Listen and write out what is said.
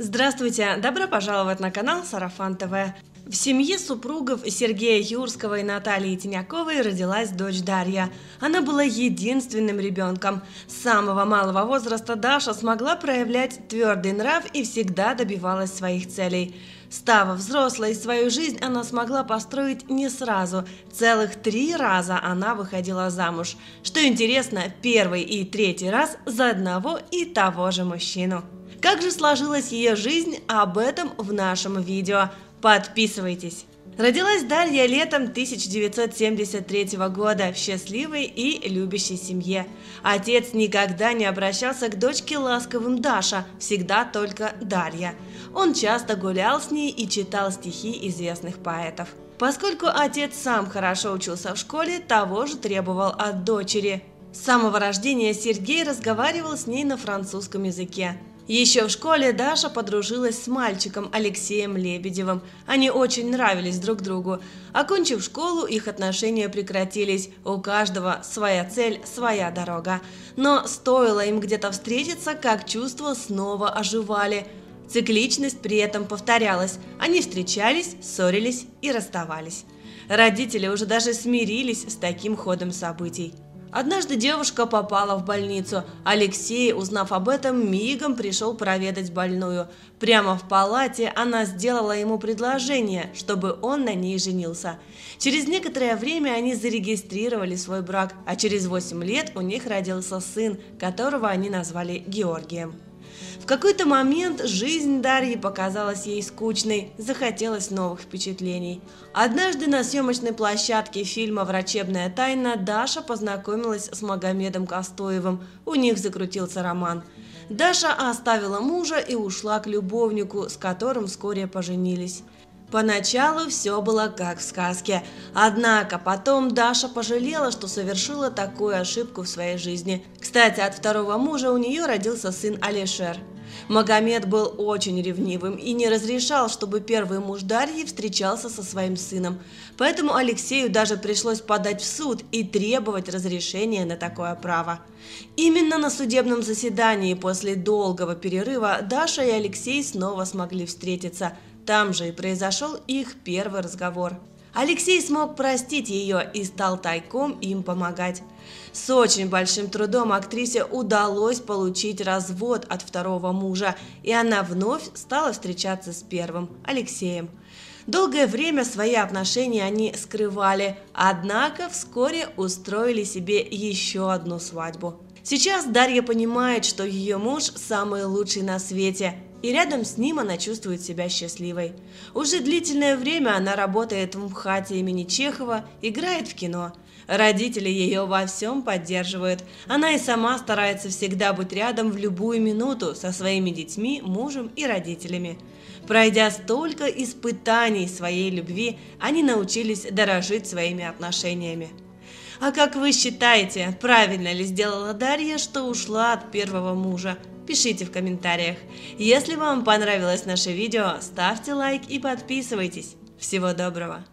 Здравствуйте! Добро пожаловать на канал Сарафан ТВ. В семье супругов Сергея Юрского и Натальи Тиняковой родилась дочь Дарья. Она была единственным ребенком. С самого малого возраста Даша смогла проявлять твердый нрав и всегда добивалась своих целей. Став взрослой, свою жизнь она смогла построить не сразу. Целых 3 раза она выходила замуж. Что интересно, первый и третий раз за одного и того же мужчину. Как же сложилась ее жизнь, об этом в нашем видео. Подписывайтесь! Родилась Дарья летом 1973 года в счастливой и любящей семье. Отец никогда не обращался к дочке ласковым Даша, всегда только Дарья. Он часто гулял с ней и читал стихи известных поэтов. Поскольку отец сам хорошо учился в школе, того же требовал от дочери. С самого рождения Сергей разговаривал с ней на французском языке. Еще в школе Даша подружилась с мальчиком Алексеем Лебедевым. Они очень нравились друг другу. Окончив школу, их отношения прекратились. У каждого своя цель, своя дорога. Но стоило им где-то встретиться, как чувства снова оживали. Цикличность при этом повторялась. Они встречались, ссорились и расставались. Родители уже даже смирились с таким ходом событий. Однажды девушка попала в больницу. Алексей, узнав об этом, мигом пришел проведать больную. Прямо в палате она сделала ему предложение, чтобы он на ней женился. Через некоторое время они зарегистрировали свой брак, а через 8 лет у них родился сын, которого они назвали Георгием. В какой-то момент жизнь Дарьи показалась ей скучной, захотелось новых впечатлений. Однажды на съемочной площадке фильма «Врачебная тайна» Даша познакомилась с Магомедом Костоевым, у них закрутился роман. Даша оставила мужа и ушла к любовнику, с которым вскоре поженились. Поначалу все было как в сказке, однако потом Даша пожалела, что совершила такую ошибку в своей жизни. Кстати, от второго мужа у нее родился сын Алишер. Магомед был очень ревнивым и не разрешал, чтобы первый муж Дарьи встречался со своим сыном. Поэтому Алексею даже пришлось подать в суд и требовать разрешения на такое право. Именно на судебном заседании после долгого перерыва Даша и Алексей снова смогли встретиться. Там же и произошел их первый разговор. Алексей смог простить ее и стал тайком им помогать. С очень большим трудом актрисе удалось получить развод от второго мужа, и она вновь стала встречаться с первым, Алексеем. Долгое время свои отношения они скрывали, однако вскоре устроили себе еще одну свадьбу. Сейчас Дарья понимает, что ее муж самый лучший на свете, и рядом с ним она чувствует себя счастливой. Уже длительное время она работает в МХАТе имени Чехова, играет в кино. Родители ее во всем поддерживают. Она и сама старается всегда быть рядом в любую минуту со своими детьми, мужем и родителями. Пройдя столько испытаний своей любви, они научились дорожить своими отношениями. А как вы считаете, правильно ли сделала Дарья, что ушла от первого мужа? Пишите в комментариях. Если вам понравилось наше видео, ставьте лайк и подписывайтесь. Всего доброго!